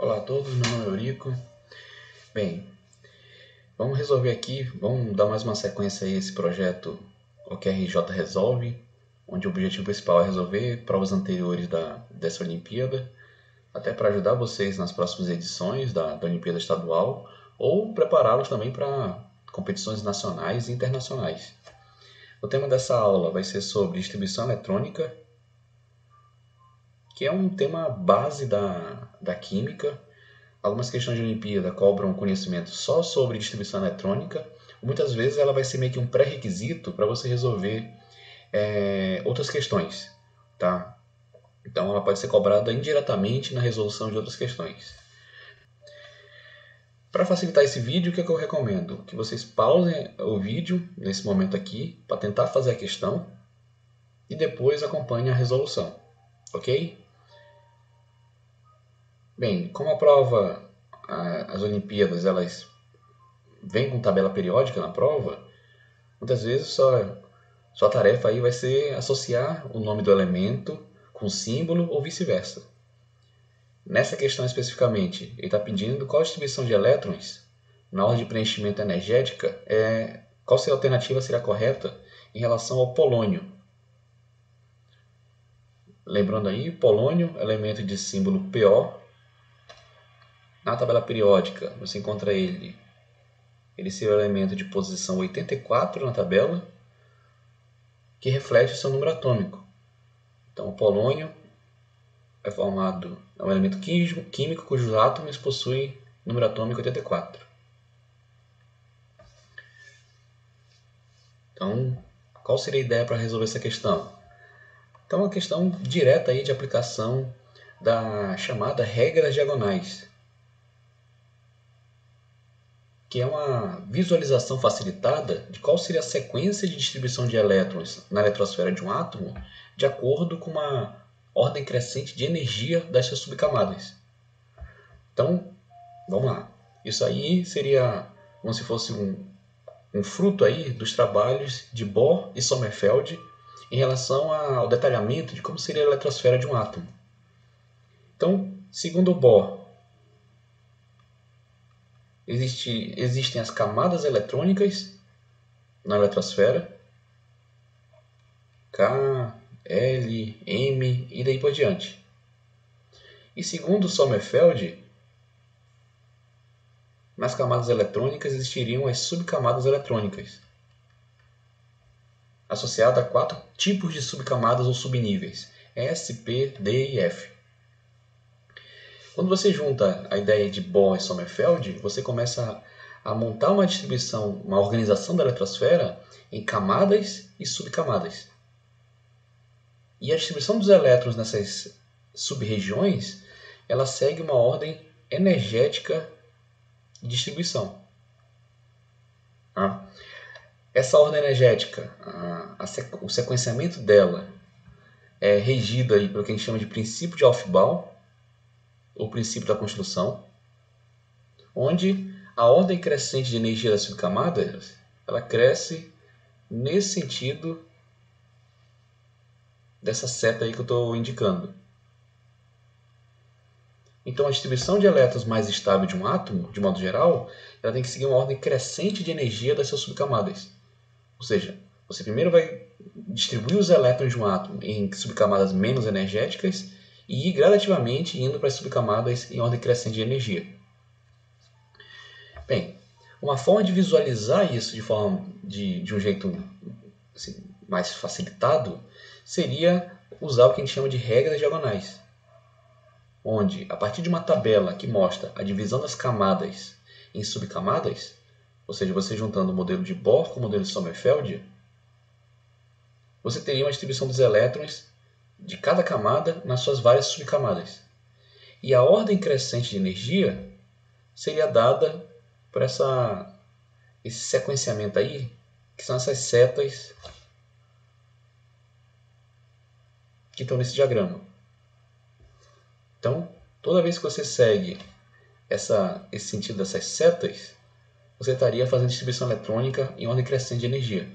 Olá a todos, meu nome é Eurico. Bem, vamos resolver aqui, vamos dar mais uma sequência a esse projeto OQRJ Resolve, onde o objetivo principal é resolver provas anteriores dessa Olimpíada, até para ajudar vocês nas próximas edições da Olimpíada Estadual, ou prepará-los também para competições nacionais e internacionais. O tema dessa aula vai ser sobre distribuição eletrônica, que é um tema base da química. Algumas questões de Olimpíada cobram conhecimento só sobre distribuição eletrônica. Muitas vezes ela vai ser meio que um pré-requisito para você resolver outras questões, tá? Então ela pode ser cobrada indiretamente na resolução de outras questões. Para facilitar esse vídeo, o que eu recomendo? Que vocês pausem o vídeo nesse momento aqui para tentar fazer a questão e depois acompanhem a resolução, ok? Bem, como a prova, as Olimpíadas, elas vêm com tabela periódica na prova, muitas vezes sua tarefa aí vai ser associar o nome do elemento com símbolo ou vice-versa. Nessa questão especificamente, ele está pedindo qual a distribuição de elétrons na ordem de preenchimento energética, qual a alternativa seria correta em relação ao polônio. Lembrando aí, polônio, elemento de símbolo PO. Na tabela periódica, você encontra ele seria o elemento de posição 84 na tabela, que reflete o seu número atômico. Então, o polônio é um elemento químico cujos átomos possuem número atômico 84. Então, qual seria a ideia para resolver essa questão? Então, uma questão direta aí de aplicação da chamada regra das diagonais, que é uma visualização facilitada de qual seria a sequência de distribuição de elétrons na eletrosfera de um átomo de acordo com uma ordem crescente de energia das suas subcamadas. Então, vamos lá. Isso aí seria como se fosse um fruto aí dos trabalhos de Bohr e Sommerfeld em relação ao detalhamento de como seria a eletrosfera de um átomo. Então, segundo Bohr, existem as camadas eletrônicas na eletrosfera, K, L, M e daí por diante. E segundo Sommerfeld, nas camadas eletrônicas existiriam as subcamadas eletrônicas, associada a 4 tipos de subcamadas ou subníveis, S, P, D e F. Quando você junta a ideia de Bohr e Sommerfeld, você começa a montar uma distribuição, uma organização da eletrosfera em camadas e subcamadas. E a distribuição dos elétrons nessas sub-regiões, ela segue uma ordem energética de distribuição. Essa ordem energética, o sequenciamento dela é regido aí pelo que a gente chama de princípio de Aufbau, ou princípio da construção, onde a ordem crescente de energia das subcamadas, ela cresce nesse sentido dessa seta aí que eu estou indicando. Então a distribuição de elétrons mais estável de um átomo, de modo geral, ela tem que seguir uma ordem crescente de energia das suas subcamadas. Ou seja, você primeiro vai distribuir os elétrons de um átomo em subcamadas menos energéticas e ir gradativamente indo para as subcamadas em ordem crescente de energia. Bem, uma forma de visualizar isso de um jeito assim, mais facilitado seria usar o que a gente chama de regra das diagonais, onde, a partir de uma tabela que mostra a divisão das camadas em subcamadas, ou seja, você juntando o modelo de Bohr com o modelo de Sommerfeld, você teria uma distribuição dos elétrons de cada camada nas suas várias subcamadas. E a ordem crescente de energia seria dada por esse sequenciamento aí, que são essas setas que estão nesse diagrama. Então, toda vez que você segue esse sentido dessas setas, você estaria fazendo distribuição eletrônica em ordem crescente de energia.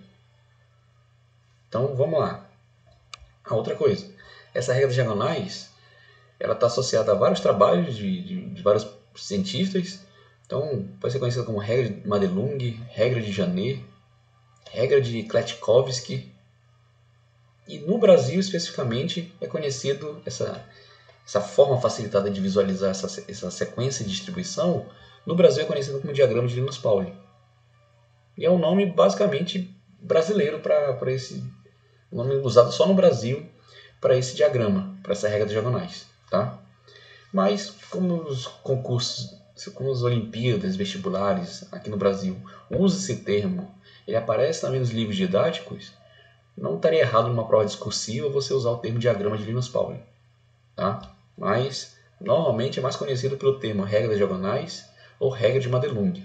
Então, vamos lá. A outra coisa, essa regra das diagonais, ela está associada a vários trabalhos de vários cientistas. Então, pode ser conhecida como regra de Madelung, regra de Janet, regra de Kletkovsky. E no Brasil, especificamente, é conhecido essa forma facilitada de visualizar essa sequência de distribuição. No Brasil é conhecido como diagrama de Linus-Pauling. E é um nome basicamente brasileiro para esse nome usado só no Brasil para esse diagrama, para essa regra de diagonais, tá? Mas como os concursos, como as Olimpíadas, vestibulares aqui no Brasil usam esse termo, ele aparece também nos livros didáticos, não estaria errado numa prova discursiva você usar o termo diagrama de Linus-Pauling, tá? Mas normalmente é mais conhecido pelo termo regra das diagonais ou regra de Madelung.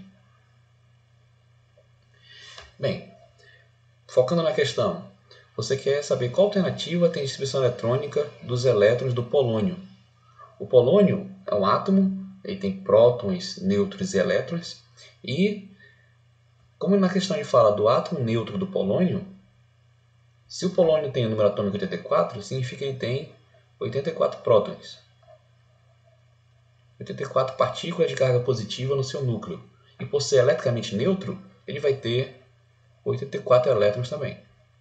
Bem, focando na questão, você quer saber qual alternativa tem a distribuição eletrônica dos elétrons do polônio. O polônio é um átomo, ele tem prótons, nêutrons e elétrons, e como na questão de fala do átomo neutro do polônio, se o polônio tem o número atômico 84, significa que ele tem 84 prótons, 84 partículas de carga positiva no seu núcleo. E por ser eletricamente neutro, ele vai ter 84 elétrons também.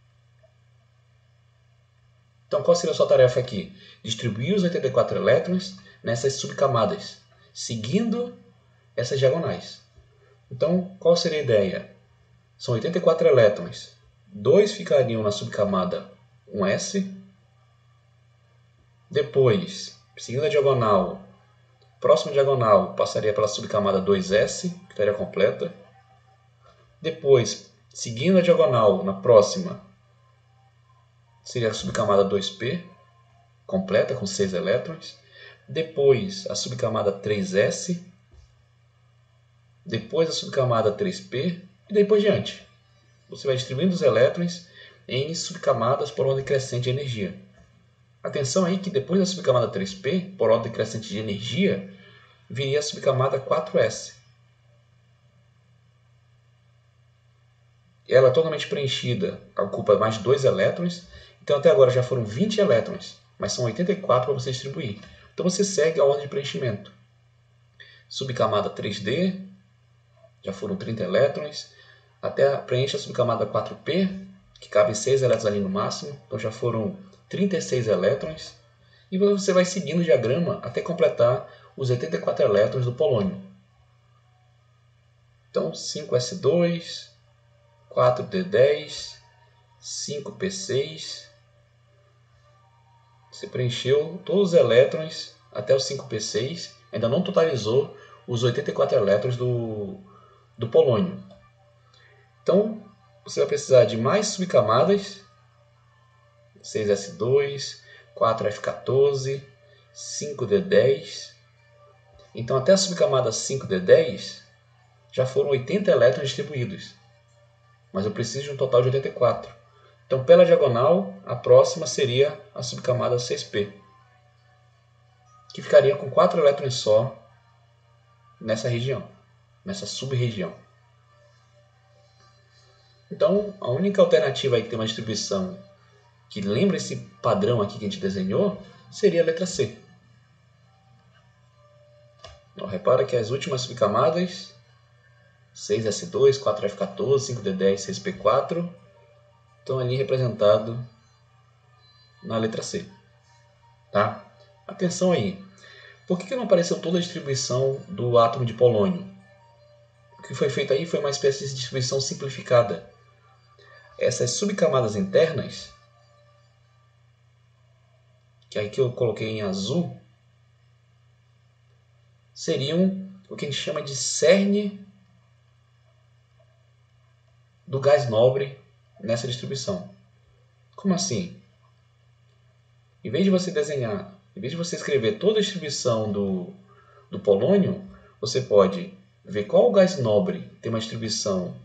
Então, qual seria a sua tarefa aqui? Distribuir os 84 elétrons nessas subcamadas, seguindo essas diagonais. Então, qual seria a ideia? São 84 elétrons. 2 ficariam na subcamada 1s. Depois, seguindo a diagonal, próxima diagonal passaria pela subcamada 2s, que estaria completa. Depois, seguindo a diagonal, na próxima, seria a subcamada 2p, completa com 6 elétrons. Depois, a subcamada 3s. Depois, a subcamada 3p. E daí por diante. Você vai distribuindo os elétrons em subcamadas por ordem crescente de energia. Atenção aí que depois da subcamada 3p, por ordem crescente de energia, viria a subcamada 4s. Ela é totalmente preenchida, ocupa mais 2 elétrons. Então até agora já foram 20 elétrons, mas são 84 para você distribuir. Então você segue a ordem de preenchimento. Subcamada 3D, já foram 30 elétrons. Até preenche a subcamada 4P, que cabe 6 elétrons ali no máximo. Então já foram 36 elétrons. E você vai seguindo o diagrama até completar os 84 elétrons do polônio. Então 5s2, 4d10, 5p6. Você preencheu todos os elétrons até o 5p6. Ainda não totalizou os 84 elétrons do polônio. Então, você vai precisar de mais subcamadas. 6s2, 4f14, 5d10. Então, até a subcamada 5d10, já foram 80 elétrons distribuídos. Mas eu preciso de um total de 84. Então, pela diagonal, a próxima seria a subcamada 6p, que ficaria com 4 elétrons só nessa região, nessa sub-região. Então, a única alternativa aí que tem uma distribuição que lembra esse padrão aqui que a gente desenhou seria a letra C. Então, repara que as últimas subcamadas, 6s2, 4f14, 5d10, 6p4, estão ali representados na letra C. Tá? Atenção aí. Por que não apareceu toda a distribuição do átomo de polônio? O que foi feito aí foi uma espécie de distribuição simplificada. Essas subcamadas internas, que aí que eu coloquei em azul, seriam o que a gente chama de cerne do gás nobre nessa distribuição. Como assim? Em vez de você desenhar, em vez de você escrever toda a distribuição do polônio, você pode ver qual gás nobre tem uma distribuição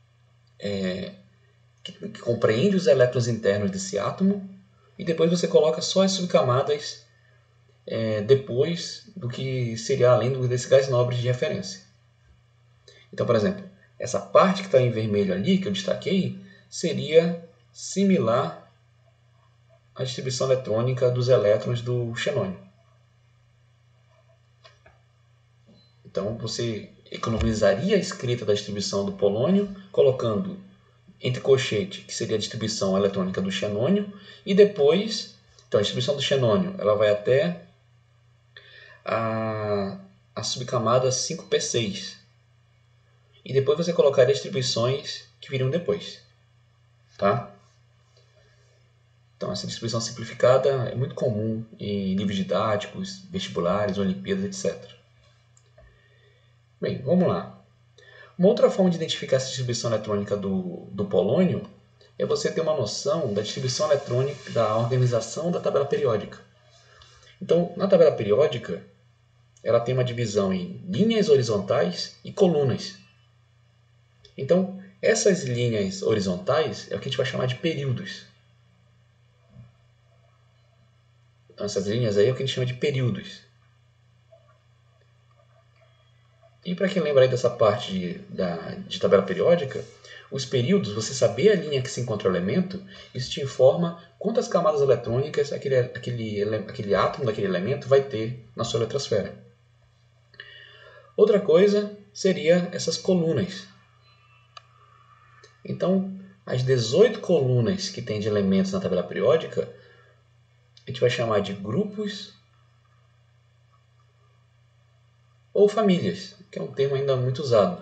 que compreende os elétrons internos desse átomo, e depois você coloca só as subcamadas depois do que seria além desse gás nobre de referência. Então, por exemplo, essa parte que está em vermelho ali, que eu destaquei, seria similar à distribuição eletrônica dos elétrons do xenônio. Então você economizaria a escrita da distribuição do polônio, colocando entre colchete, que seria a distribuição eletrônica do xenônio, e depois, então a distribuição do xenônio, ela vai até a subcamada 5p6. E depois você colocaria as distribuições que viriam depois. Tá? Então essa distribuição simplificada é muito comum em livros didáticos, vestibulares, Olimpíadas, etc. Bem, vamos lá. Uma outra forma de identificar essa distribuição eletrônica do polônio é você ter uma noção da distribuição eletrônica, da organização da tabela periódica. Então, na tabela periódica, ela tem uma divisão em linhas horizontais e colunas. Então, essas linhas horizontais é o que a gente vai chamar de períodos. Então, essas linhas aí é o que a gente chama de períodos. E para quem lembra aí dessa parte de tabela periódica, os períodos, você saber a linha que se encontra o elemento, isso te informa quantas camadas eletrônicas aquele átomo daquele elemento vai ter na sua eletrosfera. Outra coisa seria essas colunas. Então, as 18 colunas que tem de elementos na tabela periódica, a gente vai chamar de grupos ou famílias, que é um termo ainda muito usado.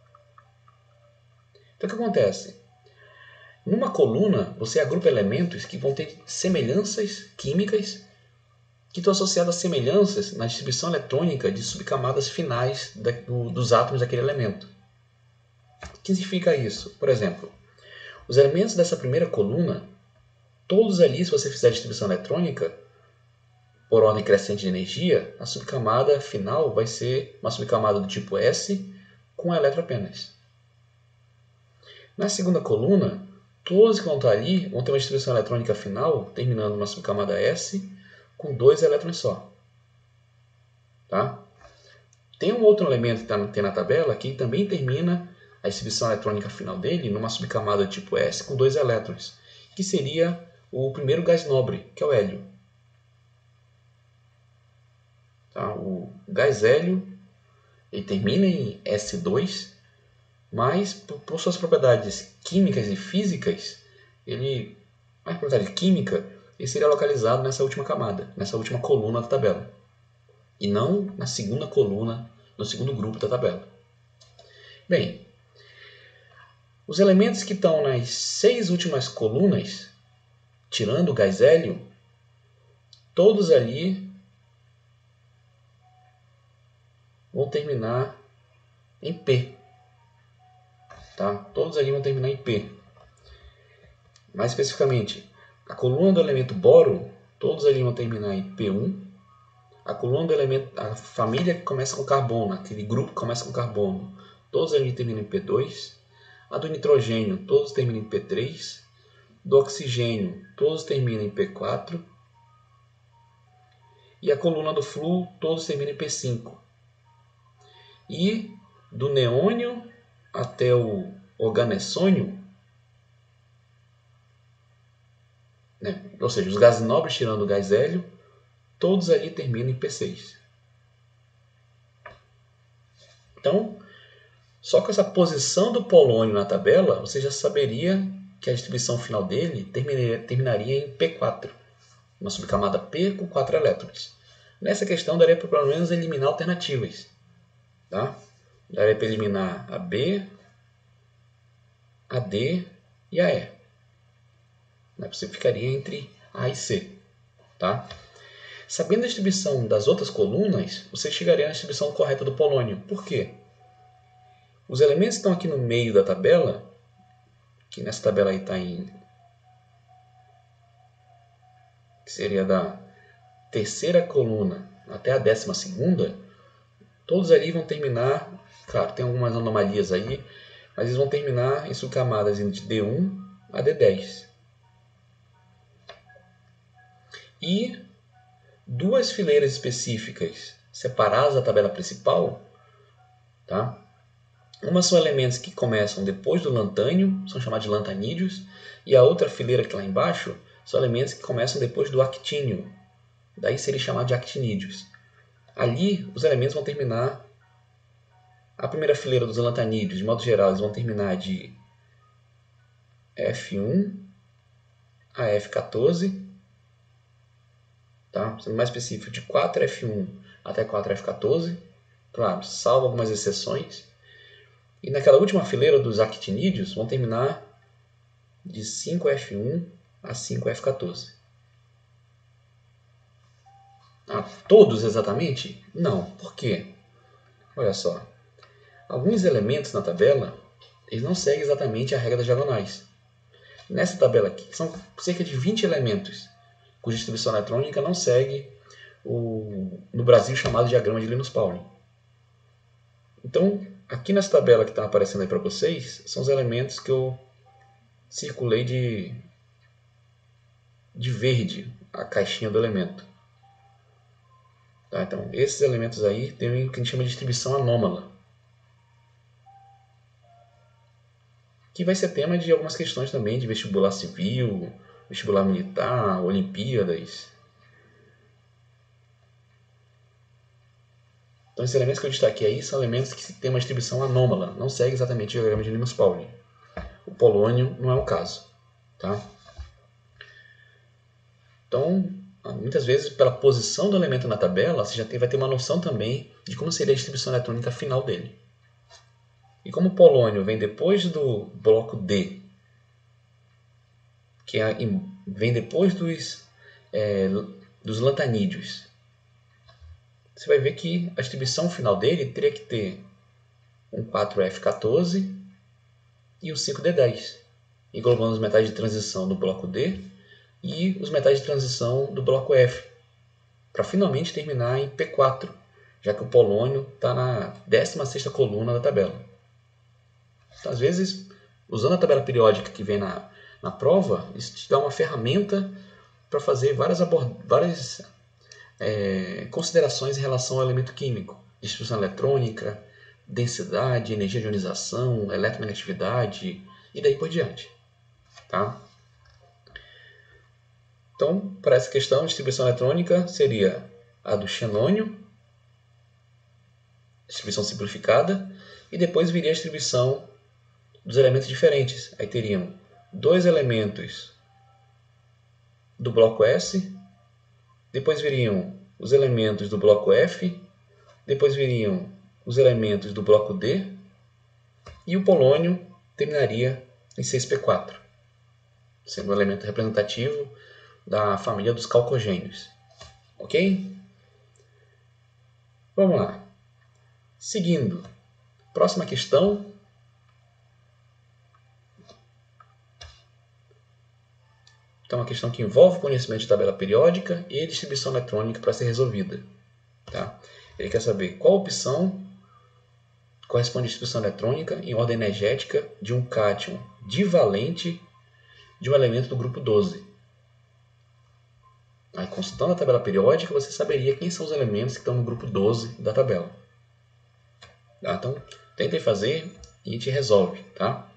Então, o que acontece? Numa coluna, você agrupa elementos que vão ter semelhanças químicas que estão associadas a semelhanças na distribuição eletrônica de subcamadas finais dos átomos daquele elemento. O que significa isso? Por exemplo, os elementos dessa primeira coluna, todos ali, se você fizer a distribuição eletrônica, por ordem crescente de energia, a subcamada final vai ser uma subcamada do tipo S com elétron apenas. Na segunda coluna, todos que vão estar ali vão ter uma distribuição eletrônica final, terminando numa subcamada S com 2 elétrons só. Tá? Tem um outro elemento que tem na tabela que também termina a distribuição eletrônica final dele numa subcamada tipo S com 2 elétrons, que seria o primeiro gás nobre, que é o hélio. Tá? O gás hélio ele termina em S2, mas por suas propriedades químicas e físicas, ele seria localizado nessa última camada, nessa última coluna da tabela, e não na segunda coluna, no segundo grupo da tabela. Bem, os elementos que estão nas 6 últimas colunas, tirando o gás hélio, todos ali vão terminar em P. Tá? Todos ali vão terminar em P. Mais especificamente, a coluna do elemento boro, todos ali vão terminar em P1. A coluna do elemento, a família que começa com carbono, aquele grupo que começa com carbono, todos ali terminam em P2. A do nitrogênio, todos terminam em P3. Do oxigênio, todos terminam em P4. E a coluna do flúor, todos terminam em P5. E do neônio até o organessônio, né? Ou seja, os gases nobres tirando o gás hélio, todos ali terminam em P6. Então, só com essa posição do polônio na tabela, você já saberia que a distribuição final dele terminaria em P4, uma subcamada P com 4 elétrons. Nessa questão, daria para pelo menos eliminar alternativas. Tá? Daria para eliminar a B, a D e a E. Você ficaria entre A e C. Tá? Sabendo a distribuição das outras colunas, você chegaria na distribuição correta do polônio. Por quê? Os elementos que estão aqui no meio da tabela, que nessa tabela aí está em... que seria da terceira coluna até a 12ª, todos ali vão terminar, claro, tem algumas anomalias aí, mas eles vão terminar em subcamadas de D1 a D10. E duas fileiras específicas separadas da tabela principal, tá? Uma são elementos que começam depois do lantânio, são chamados de lantanídeos, e a outra fileira que está lá embaixo são elementos que começam depois do actínio, daí seria chamado de actinídeos. Ali, os elementos vão terminar A primeira fileira dos lantanídeos, de modo geral, eles vão terminar de F1 a F14, tá? Sendo mais específico, de 4F1 até 4F14, claro, salvo algumas exceções. E naquela última fileira dos actinídeos vão terminar de 5F1 a 5F14. Todos exatamente? Não. Por quê? Olha só. Alguns elementos na tabela eles não seguem exatamente a regra das diagonais. Nessa tabela aqui, são cerca de 20 elementos cuja distribuição eletrônica não segue o, no Brasil, chamado diagrama de Linus-Pauling. Então, aqui nessa tabela que está aparecendo aí para vocês, são os elementos que eu circulei de verde, a caixinha do elemento. Tá? Então, esses elementos aí têm o que a gente chama de distribuição anômala, que vai ser tema de algumas questões também de vestibular civil, vestibular militar, Olimpíadas. Então, esses elementos que eu destaquei aí são elementos que têm uma distribuição anômala, não segue exatamente o diagrama de Linus-Pauling. O polônio não é o caso. Tá? Então, muitas vezes, pela posição do elemento na tabela, você já vai ter uma noção também de como seria a distribuição eletrônica final dele. E como o polônio vem depois do bloco D, que vem depois dos lantanídeos, você vai ver que a distribuição final dele teria que ter um 4F14 e um 5D10, englobando os metais de transição do bloco D e os metais de transição do bloco F, para finalmente terminar em P4, já que o polônio está na 16ª coluna da tabela. Então, às vezes, usando a tabela periódica que vem na prova, isso te dá uma ferramenta para fazer várias considerações em relação ao elemento químico, distribuição eletrônica, densidade, energia de ionização, eletronegatividade e daí por diante. Tá? Então, para essa questão, a distribuição eletrônica seria a do xenônio, distribuição simplificada, e depois viria a distribuição dos elementos diferentes. Aí teriam dois elementos do bloco S, depois viriam os elementos do bloco F, depois viriam os elementos do bloco D, e o polônio terminaria em 6P4, sendo um elemento representativo da família dos calcogênios. Ok? Vamos lá. Seguindo. Próxima questão. Então, é uma questão que envolve conhecimento de tabela periódica e distribuição eletrônica para ser resolvida. Tá? Ele quer saber qual opção corresponde à distribuição eletrônica em ordem energética de um cátion divalente de um elemento do grupo 12. Aí, consultando a tabela periódica, você saberia quem são os elementos que estão no grupo 12 da tabela. Tá? Então, tentem fazer e a gente resolve. Tá?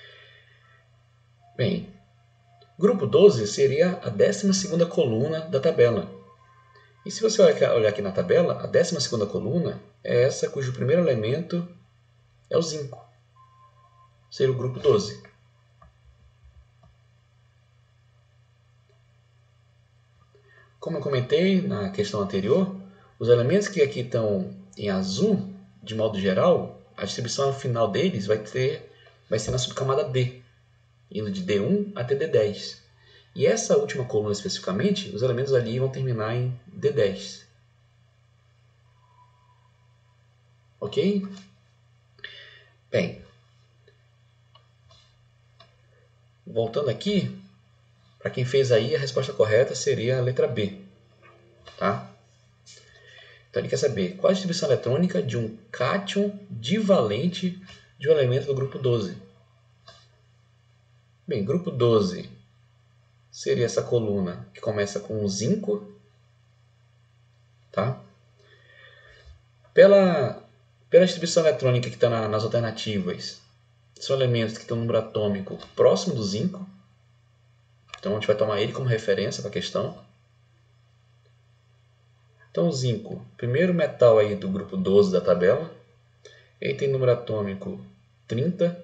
Bem, grupo 12 seria a 12ª coluna da tabela. E se você olhar aqui na tabela, a 12ª coluna é essa cujo primeiro elemento é o zinco. Seria o grupo 12. Como eu comentei na questão anterior, os elementos que aqui estão em azul, de modo geral, a distribuição final deles vai ser na subcamada D, indo de D1 até D10. E essa última coluna especificamente, os elementos ali vão terminar em D10. Ok? Bem, voltando aqui, para quem fez aí, a resposta correta seria a letra B. Tá? Então ele quer saber qual a distribuição eletrônica de um cátion divalente de um elemento do grupo 12. Bem, grupo 12 seria essa coluna que começa com o zinco. Tá? Pela distribuição eletrônica que está nas alternativas, são elementos que têm um número atômico próximo do zinco. Então a gente vai tomar ele como referência para a questão. Então o zinco, primeiro metal aí do grupo 12 da tabela, Ele tem número atômico 30.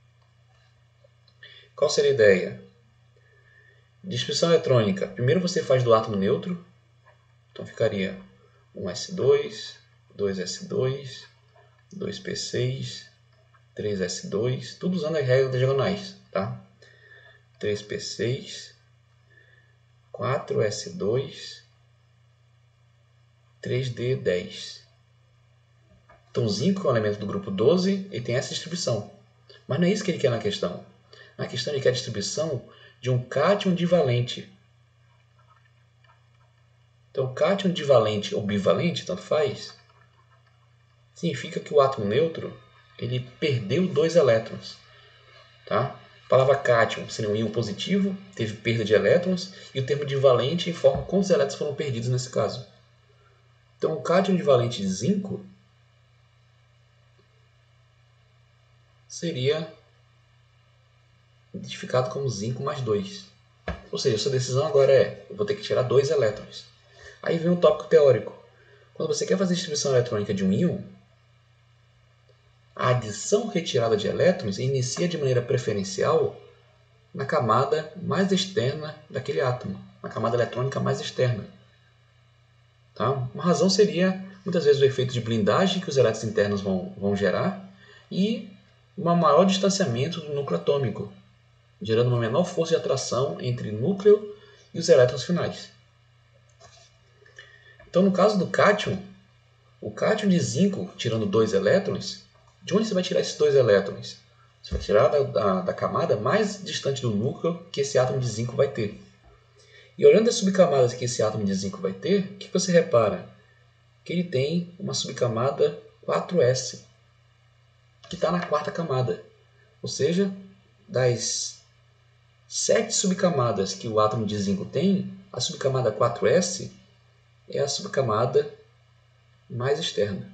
Qual seria a ideia? Distribuição eletrônica. Primeiro você faz do átomo neutro. Então ficaria 1s2, 2s2, 2p6, 3s2, tudo usando as regras das diagonais, tá? 3p6, 4s2, 3d10. Então, zinco é um elemento do grupo 12 e tem essa distribuição. Mas não é isso que ele quer na questão. Na questão ele quer a distribuição de um cátion divalente. Então, cátion divalente ou bivalente, tanto faz, significa que o átomo neutro ele perdeu 2 elétrons. Tá? A palavra cátion seria um íon positivo, teve perda de elétrons, e o termo divalente informa quantos elétrons foram perdidos nesse caso. Então, o cátion divalente de zinco seria identificado como zinco mais 2. Ou seja, a sua decisão agora é, eu vou ter que tirar 2 elétrons. Aí vem um tópico teórico. Quando você quer fazer a distribuição eletrônica de um íon, a adição retirada de elétrons inicia de maneira preferencial na camada mais externa daquele átomo, na camada eletrônica mais externa. Tá? Uma razão seria, muitas vezes, o efeito de blindagem que os elétrons internos vão gerar e um maior distanciamento do núcleo atômico, gerando uma menor força de atração entre o núcleo e os elétrons finais. Então, no caso do cátion, o cátion de zinco, tirando 2 elétrons, de onde você vai tirar esses 2 elétrons? Você vai tirar da camada mais distante do núcleo que esse átomo de zinco vai ter. E olhando as subcamadas que esse átomo de zinco vai ter, o que você repara? Que ele tem uma subcamada 4s, que está na quarta camada. Ou seja, das 7 subcamadas que o átomo de zinco tem, a subcamada 4s é a subcamada mais externa.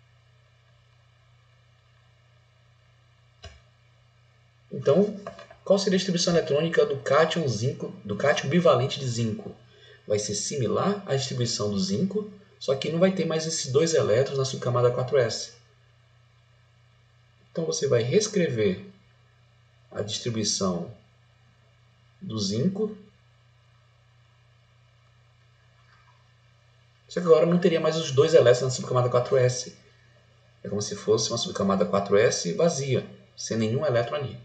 Então, qual seria a distribuição eletrônica do cátion bivalente de zinco? Vai ser similar à distribuição do zinco, só que não vai ter mais esses 2 elétrons na subcamada 4s. Então você vai reescrever a distribuição do zinco, só que agora não teria mais os 2 elétrons na subcamada 4s. É como se fosse uma subcamada 4s vazia, sem nenhum elétron ali.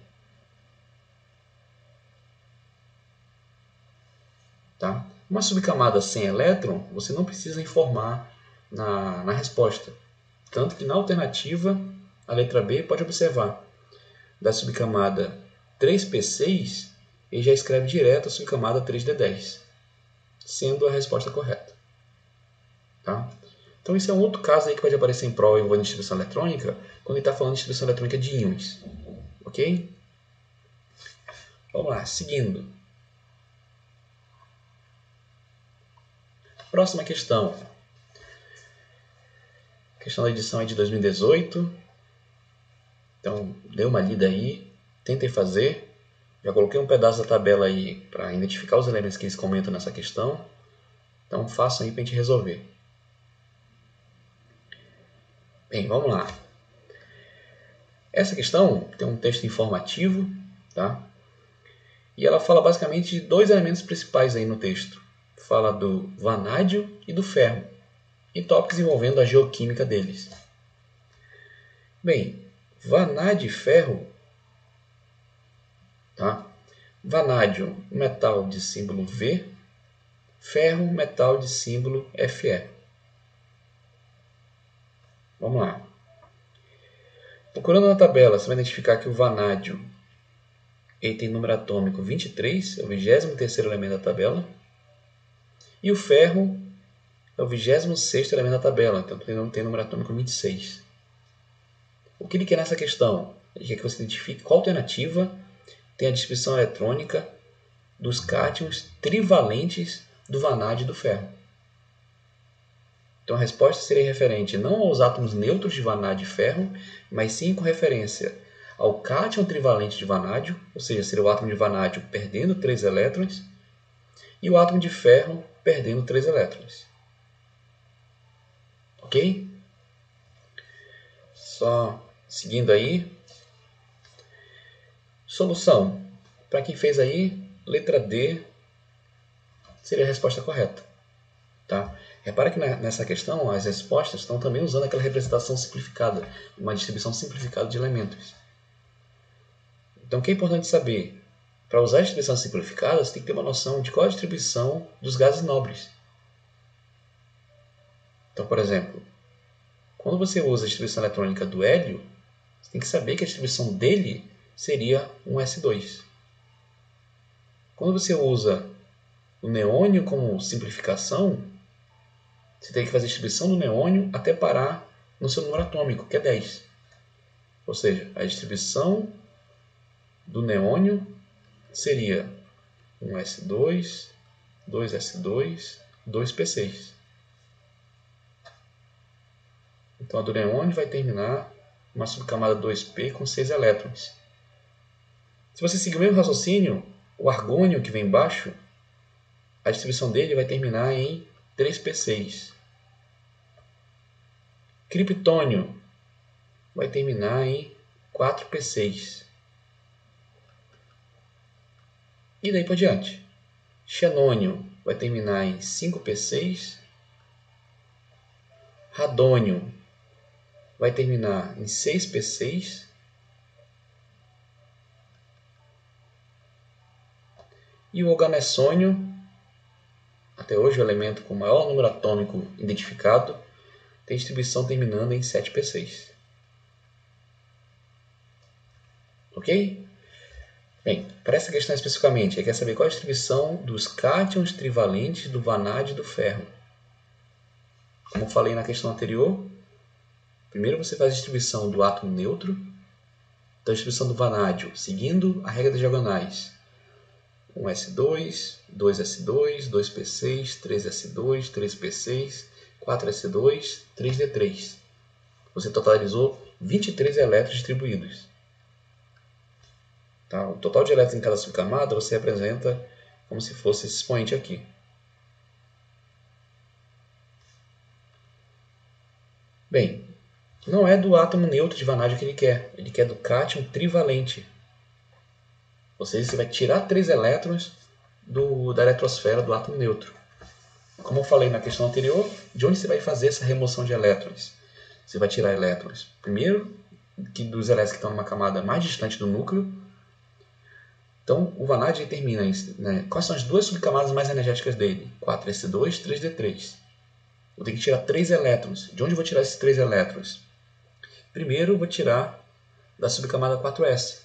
Tá? Uma subcamada sem elétron, você não precisa informar na resposta. Tanto que na alternativa, a letra B, pode observar, da subcamada 3p6, ele já escreve direto a subcamada 3d10, sendo a resposta correta. Tá? Então, isso é um outro caso aí que pode aparecer em prova envolvendo distribuição eletrônica, quando ele está falando de distribuição eletrônica de íons. Ok? Vamos lá, seguindo. Próxima questão. A questão da edição é de 2018. Então, dê uma lida aí, tentem fazer. Já coloquei um pedaço da tabela aí para identificar os elementos que eles comentam nessa questão. Então, façam aí para a gente resolver. Bem, vamos lá. Essa questão tem um texto informativo, tá? E ela fala basicamente de 2 elementos principais aí no texto. Fala do vanádio e do ferro, e tópicos envolvendo a geoquímica deles. Bem, vanádio e ferro, tá? Vanádio, metal de símbolo V, ferro, metal de símbolo Fe. Vamos lá. Procurando na tabela, você vai identificar que o vanádio ele tem número atômico 23, é o 23º elemento da tabela. E o ferro é o 26º elemento da tabela, então tem número atômico 26. O que ele quer nessa questão? Ele quer que você identifique qual alternativa tem a distribuição eletrônica dos cátions trivalentes do vanádio e do ferro. Então a resposta seria referente não aos átomos neutros de vanádio e ferro, mas sim com referência ao cátion trivalente de vanádio, ou seja, seria o átomo de vanádio perdendo 3 elétrons, e o átomo de ferro perdendo 3 elétrons. Ok? Só seguindo aí, solução. Para quem fez aí, letra D seria a resposta correta. Tá? Repara que nessa questão as respostas estão também usando aquela representação simplificada, uma distribuição simplificada de elementos. Então o que é importante saber? Para usar a distribuição simplificada, você tem que ter uma noção de qual a distribuição dos gases nobres. Então, por exemplo, quando você usa a distribuição eletrônica do hélio, você tem que saber que a distribuição dele seria um S2. Quando você usa o neônio como simplificação, você tem que fazer a distribuição do neônio até parar no seu número atômico, que é 10. Ou seja, a distribuição do neônio seria um S2, 2S2, 2P6. Então a do neônio vai terminar uma subcamada 2P com 6 elétrons. Se você seguir o mesmo raciocínio, o argônio que vem embaixo, a distribuição dele vai terminar em 3P6. Criptônio vai terminar em 4P6. E daí por diante. Xenônio vai terminar em 5P6. Radônio vai terminar em 6P6. E o oganessônio, até hoje o elemento com o maior número atômico identificado, tem distribuição terminando em 7P6. Ok? Bem, para essa questão especificamente, você quer saber qual a distribuição dos cátions trivalentes do vanádio e do ferro. Como eu falei na questão anterior, primeiro você faz a distribuição do átomo neutro, então a distribuição do vanádio, seguindo a regra das diagonais. 1S2, 2S2, 2P6, 3S2, 3P6, 4S2, 3D3. Você totalizou 23 elétrons distribuídos. Tá? O total de elétrons em cada subcamada você representa como se fosse esse expoente aqui. Bem, não é do átomo neutro de vanádio que ele quer do cátion trivalente. Ou seja, você vai tirar 3 elétrons da eletrosfera do átomo neutro. Como eu falei na questão anterior, de onde você vai fazer essa remoção de elétrons? Você vai tirar elétrons, primeiro, dos elétrons que estão numa camada mais distante do núcleo. Então, o vanádio determina né, quais são as duas subcamadas mais energéticas dele. 4s2, 3d3. Eu tenho que tirar 3 elétrons. De onde eu vou tirar esses 3 elétrons? Primeiro, eu vou tirar da subcamada 4s.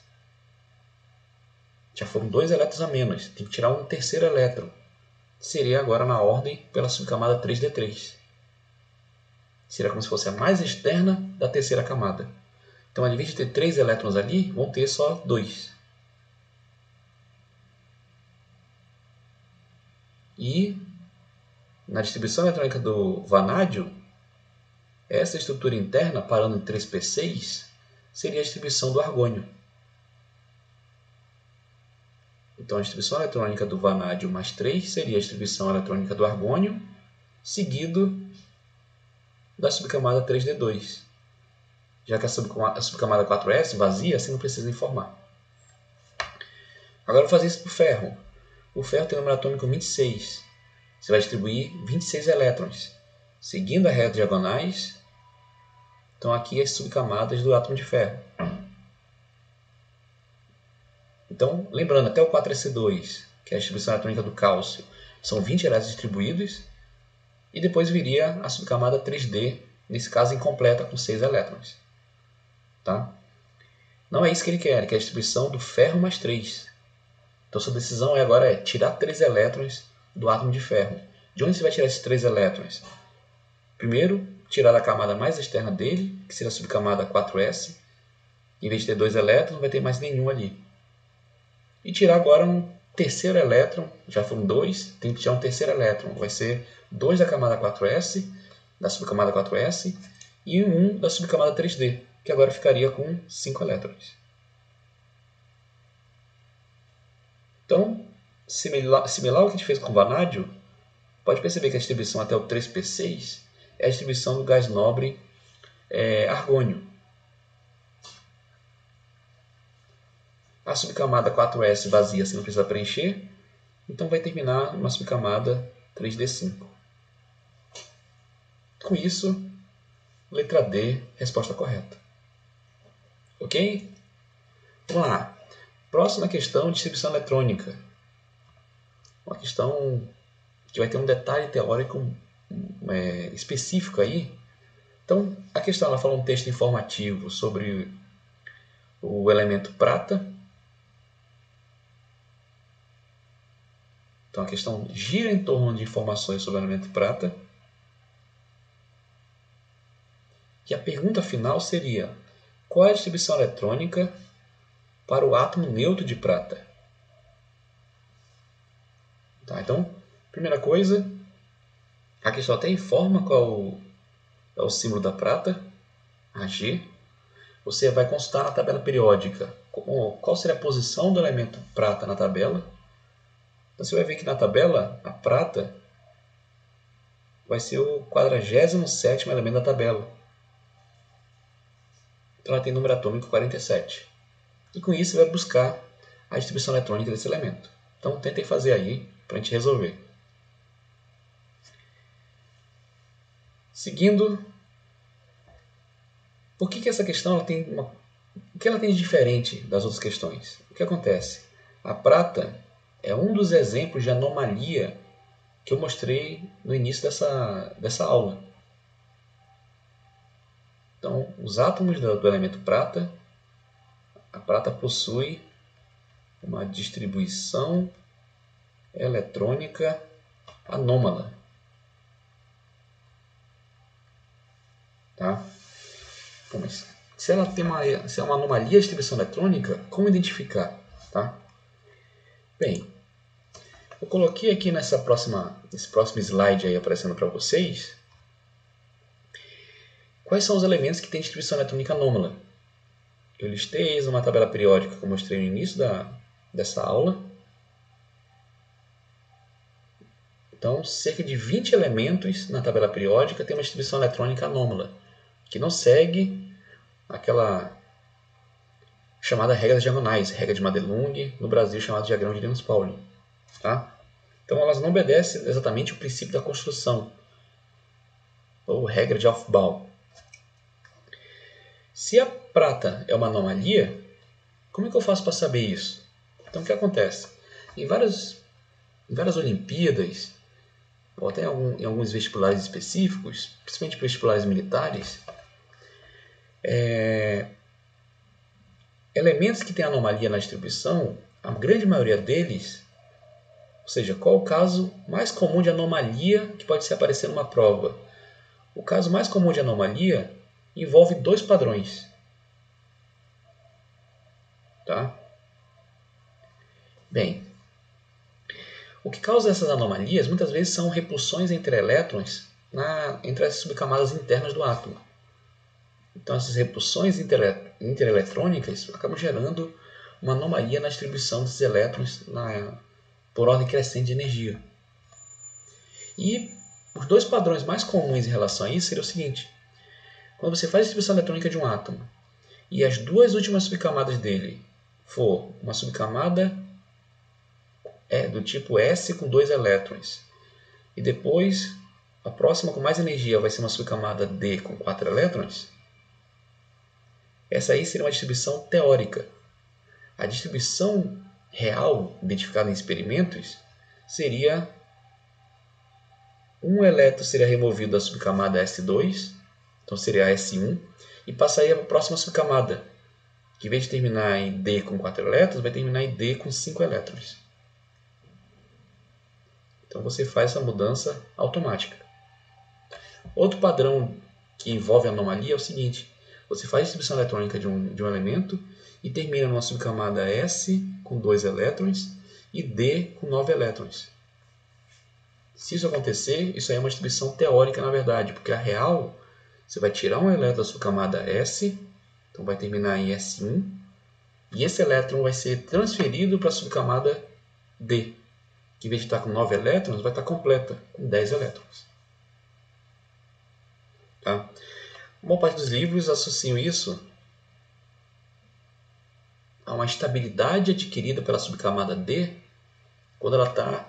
Já foram 2 elétrons a menos. Tem que tirar um terceiro elétron. Seria agora na ordem pela subcamada 3d3. Seria como se fosse a mais externa da terceira camada. Então, ao invés de ter 3 elétrons ali, vão ter só 2. E na distribuição eletrônica do vanádio, essa estrutura interna, parando em 3p6, seria a distribuição do argônio. Então a distribuição eletrônica do vanádio mais 3 seria a distribuição eletrônica do argônio, seguido da subcamada 3d2. Já que a subcamada 4s vazia, você não precisa informar. Agora eu vou fazer isso para o ferro. O ferro tem o número atômico 26. Você vai distribuir 26 elétrons, seguindo a regra de diagonais. Então aqui as subcamadas do átomo de ferro. Então, lembrando, até o 4s2, que é a distribuição eletrônica do cálcio, são 20 elétrons distribuídos. E depois viria a subcamada 3D, nesse caso incompleta, com 6 elétrons. Tá? Não é isso que ele quer a distribuição do ferro mais 3. Então sua decisão agora é tirar 3 elétrons do átomo de ferro. De onde você vai tirar esses 3 elétrons? Primeiro, tirar da camada mais externa dele, que seria a subcamada 4s. Em vez de ter 2 elétrons, não vai ter mais nenhum ali. E tirar agora um terceiro elétron, já foram 2, tem que tirar um terceiro elétron. Vai ser 2 da camada 4s, da subcamada 4s, e 1 da subcamada 3d, que agora ficaria com 5 elétrons. Então, similar ao que a gente fez com o vanádio, pode perceber que a distribuição até o 3p6 é a distribuição do gás nobre argônio. A subcamada 4s vazia, você não precisa preencher. Então vai terminar uma subcamada 3d5. Com isso, letra D, resposta correta. Ok? Vamos lá. Próxima questão, distribuição eletrônica. Uma questão que vai ter um detalhe teórico específico aí. Então, a questão ela fala um texto informativo sobre o elemento prata. Então, a questão gira em torno de informações sobre o elemento prata. E a pergunta final seria: qual é a distribuição eletrônica para o átomo neutro de prata? Tá, então, primeira coisa, a questão até informa qual é o símbolo da prata, Ag. Você vai consultar na tabela periódica qual seria a posição do elemento prata na tabela. Então, você vai ver que na tabela, a prata vai ser o 47º elemento da tabela. Então, ela tem número atômico 47. E com isso, você vai buscar a distribuição eletrônica desse elemento. Então, tentem fazer aí para a gente resolver. Seguindo, por que essa questão ela tem o que ela tem de diferente das outras questões? O que acontece? A prata é um dos exemplos de anomalia que eu mostrei no início dessa aula. Então, os átomos do elemento prata, a prata possui uma distribuição eletrônica anômala. Tá? Bom, mas se ela se é uma anomalia de distribuição eletrônica, como identificar? Tá? Bem, eu coloquei aqui nesse próximo slide aí aparecendo para vocês quais são os elementos que têm distribuição eletrônica anômala. Eu listei eles numa tabela periódica que eu mostrei no início dessa aula. Então, cerca de 20 elementos na tabela periódica têm uma distribuição eletrônica anômala, que não segue aquela chamada regra das diagonais, regra de Madelung, no Brasil chamada diagrama de Linus-Pauling. Tá? Então, elas não obedecem exatamente o princípio da construção, ou regra de Aufbau. Se a prata é uma anomalia, como é que eu faço para saber isso? Então, o que acontece? Em várias Olimpíadas, ou até em alguns vestibulares específicos, principalmente vestibulares militares, elementos que têm anomalia na distribuição, a grande maioria deles, ou seja, qual o caso mais comum de anomalia que pode se aparecer numa prova? O caso mais comum de anomalia envolve dois padrões. Tá? Bem, o que causa essas anomalias muitas vezes são repulsões entre elétrons entre as subcamadas internas do átomo. Então, essas repulsões intereletrônicas acabam gerando uma anomalia na distribuição desses elétrons por ordem crescente de energia. E os dois padrões mais comuns em relação a isso seriam o seguinte: quando você faz a distribuição eletrônica de um átomo e as duas últimas subcamadas dele for uma subcamada do tipo S com 2 elétrons, e depois a próxima com mais energia vai ser uma subcamada D com 4 elétrons, essa aí seria uma distribuição teórica. A distribuição real, identificada em experimentos, seria um elétron seria removido da subcamada S2, então seria a S1, e passaria para a próxima subcamada, que em vez de terminar em D com 4 elétrons, vai terminar em D com 5 elétrons. Então você faz essa mudança automática. Outro padrão que envolve anomalia é o seguinte: você faz a distribuição eletrônica de um elemento e termina numa subcamada S com 2 elétrons e D com 9 elétrons. Se isso acontecer, isso aí é uma distribuição teórica na verdade, porque a real, você vai tirar um elétron da subcamada S, então vai terminar em S1, e esse elétron vai ser transferido para a subcamada D, que em vez de estar com 9 elétrons, vai estar completa, com 10 elétrons. Tá? A maior parte dos livros associam isso a uma estabilidade adquirida pela subcamada D quando ela está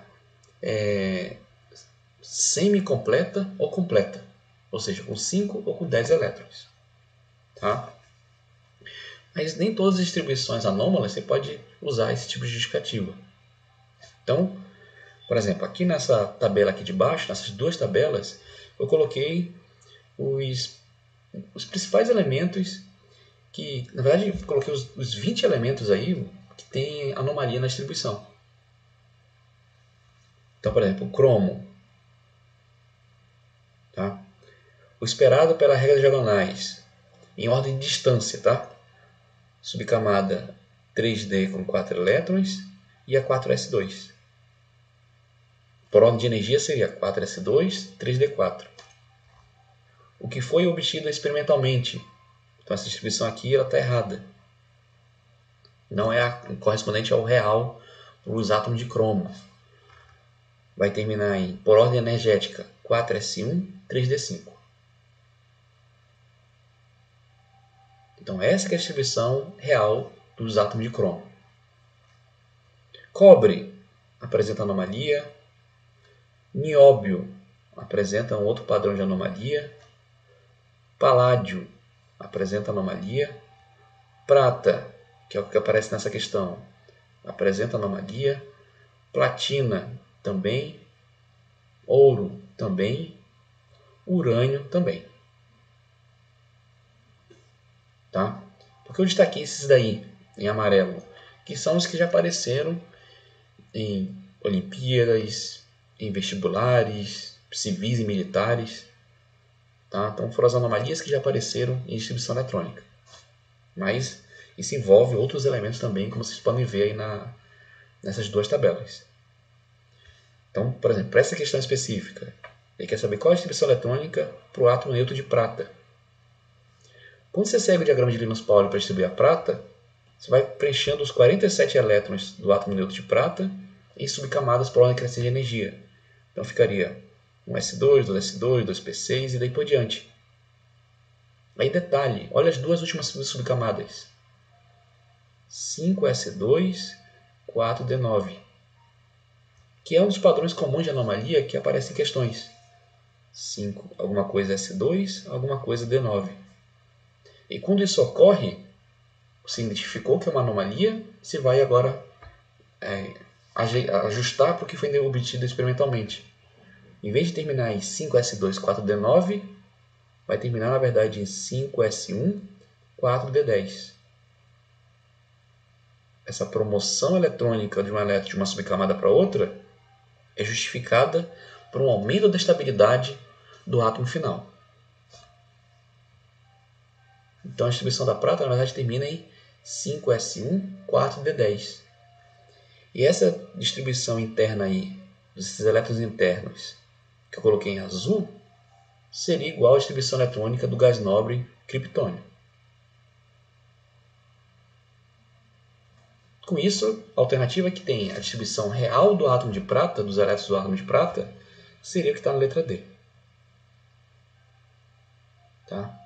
semi-completa ou completa, ou seja, com 5 ou com 10 elétrons. Tá? Mas nem todas as distribuições anômalas você pode usar esse tipo de justificativa. Então, por exemplo, aqui nessa tabela aqui de baixo, nessas duas tabelas, eu coloquei os principais elementos que, na verdade, eu coloquei os 20 elementos aí que tem anomalia na distribuição. Então, por exemplo, o cromo. Tá? O esperado pela regra de diagonais, em ordem de distância, tá? Subcamada 3D com 4 elétrons e a 4s2. Por ordem de energia seria 4s2, 3d4. O que foi obtido experimentalmente. Então essa distribuição aqui está errada. Não é correspondente ao real para os átomos de cromo. Vai terminar em, por ordem energética, 4s1, 3d5. Então essa é a distribuição real dos átomos de cromo. Cobre apresenta anomalia. Nióbio apresenta um outro padrão de anomalia. Paládio apresenta anomalia. Prata, que é o que aparece nessa questão, apresenta anomalia. Platina também. Ouro também. Urânio também. Tá? Porque eu destaquei esses daí em amarelo, que são os que já apareceram em Olimpíadas, em vestibulares, civis e militares. Tá? Então foram as anomalias que já apareceram em distribuição eletrônica. Mas isso envolve outros elementos também, como vocês podem ver aí nessas duas tabelas. Então, por exemplo, para essa questão específica, ele quer saber qual é a distribuição eletrônica para o átomo neutro de prata. Quando você segue o diagrama de Linus Pauling para distribuir a prata, você vai preenchendo os 47 elétrons do átomo neutro de prata em subcamadas por ordem crescente de energia. Então ficaria 1s2, 2s2, 2p6 e daí por diante. Aí detalhe, olha as duas últimas subcamadas. 5s2, 4d9. Que é um dos padrões comuns de anomalia que aparece em questões. 5, alguma coisa S2, alguma coisa D9. E quando isso ocorre, você identificou que é uma anomalia, você vai agora ajustar para o que foi obtido experimentalmente. Em vez de terminar em 5s2, 4d9, vai terminar, na verdade, em 5s1, 4d10. Essa promoção eletrônica de um elétron de uma subcamada para outra é justificada por um aumento da estabilidade do átomo final. Então a distribuição da prata, na verdade, termina em 5s1, 4d10. E essa distribuição interna aí, desses elétrons internos, que eu coloquei em azul, seria igual à distribuição eletrônica do gás nobre criptônio. Com isso, a alternativa que tem a distribuição real do átomo de prata, dos elétrons do átomo de prata, seria o que está na letra D. Tá?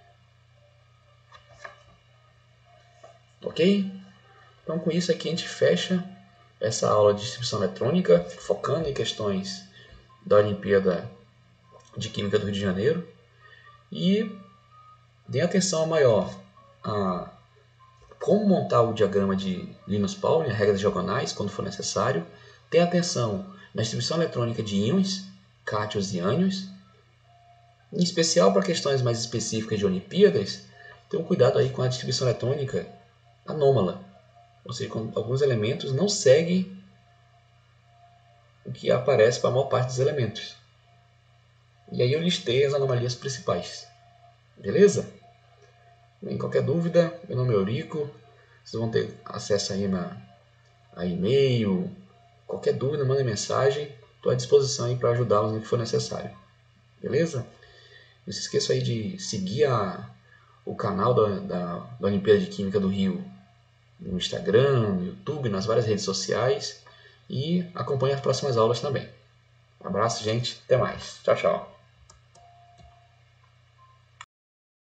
Ok? Então, com isso aqui a gente fecha essa aula de distribuição eletrônica, focando em questões da Olimpíada de Química do Rio de Janeiro. E dê atenção maior a como montar o diagrama de Linus Pauling, regras diagonais, quando for necessário. Dê atenção na distribuição eletrônica de íons, cátions e ânions. Em especial para questões mais específicas de Olimpíadas, tenham cuidado aí com a distribuição eletrônica anômala. Ou seja, quando alguns elementos não seguem o que aparece para a maior parte dos elementos. E aí eu listei as anomalias principais. Beleza? Em qualquer dúvida, meu nome é Eurico. Vocês vão ter acesso aí a e-mail. Qualquer dúvida, manda mensagem. Estou à disposição aí para ajudá-los no que for necessário. Beleza? Não se esqueça aí de seguir o canal da Olimpíada de Química do Rio no Instagram, no YouTube, nas várias redes sociais. E acompanhe as próximas aulas também. Um abraço, gente. Até mais. Tchau, tchau.